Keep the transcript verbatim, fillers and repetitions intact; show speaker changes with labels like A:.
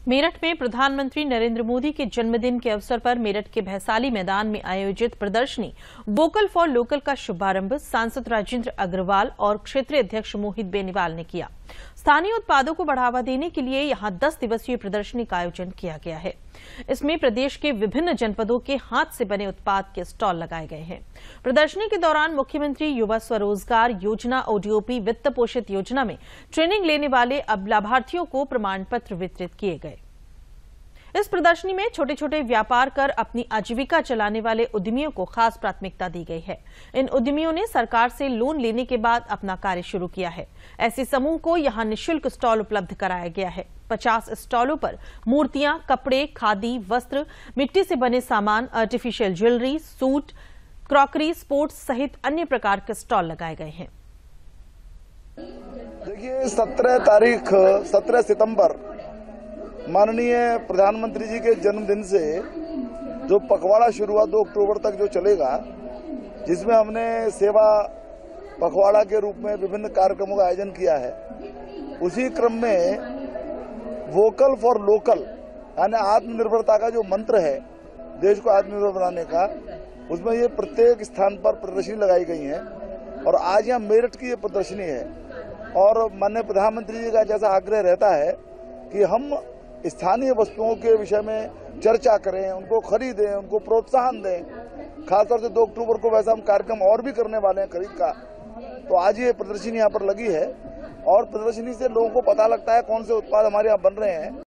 A: मेरठ में प्रधानमंत्री नरेंद्र मोदी के जन्मदिन के अवसर पर मेरठ के भैसाली मैदान में आयोजित प्रदर्शनी वोकल फॉर लोकल का शुभारंभ सांसद राजेंद्र अग्रवाल और क्षेत्रीय अध्यक्ष मोहित बेनीवाल ने किया। स्थानीय उत्पादों को बढ़ावा देने के लिए यहां दस दिवसीय प्रदर्शनी का आयोजन किया गया है। इसमें प्रदेश के विभिन्न जनपदों के हाथ से बने उत्पाद के स्टॉल लगाए गए हैं। प्रदर्शनी के दौरान मुख्यमंत्री युवा स्वरोजगार योजना ओडीओपी वित्त पोषित योजना में ट्रेनिंग लेने वाले अब लाभार्थियों को प्रमाण पत्र वितरित किए गए। इस प्रदर्शनी में छोटे छोटे व्यापार कर अपनी आजीविका चलाने वाले उद्यमियों को खास प्राथमिकता दी गई है। इन उद्यमियों ने सरकार से लोन लेने के बाद अपना कार्य शुरू किया है। ऐसे समूह को यहां निःशुल्क स्टॉल उपलब्ध कराया गया है। पचास स्टॉलों पर मूर्तियां, कपड़े, खादी, वस्त्र, मिट्टी से बने सामान, artificial jewellery, suit, crockery, sports सहित अन्य प्रकार के स्टॉल लगाए गए हैं।
B: देखिए, सत्रह तारीख सत्रह सितंबर माननीय प्रधानमंत्री जी के जन्मदिन से जो पखवाड़ा शुरू हुआ दो अक्टूबर तक जो चलेगा, जिसमें हमने सेवा पखवाड़ा के रूप में विभिन्न कार्यक्रमों का आयोजन किया है। उसी क्रम में वोकल फॉर लोकल यानी आत्मनिर्भरता का जो मंत्र है, देश को आत्मनिर्भर बनाने का, उसमें ये प्रत्येक स्थान पर प्रदर्शनी लगाई गई है। और आज यहाँ मेरठ की ये प्रदर्शनी है। और माननीय प्रधानमंत्री जी का जैसा आग्रह रहता है कि हम स्थानीय वस्तुओं के विषय में चर्चा करें, उनको खरीदें, उनको प्रोत्साहन दें। खासतौर से दो अक्टूबर को वैसा हम कार्यक्रम और भी करने वाले हैं खरीद का। तो आज ये प्रदर्शनी यहाँ पर लगी है और प्रदर्शनी से लोगों को पता लगता है कौन से उत्पाद हमारे यहाँ बन रहे हैं।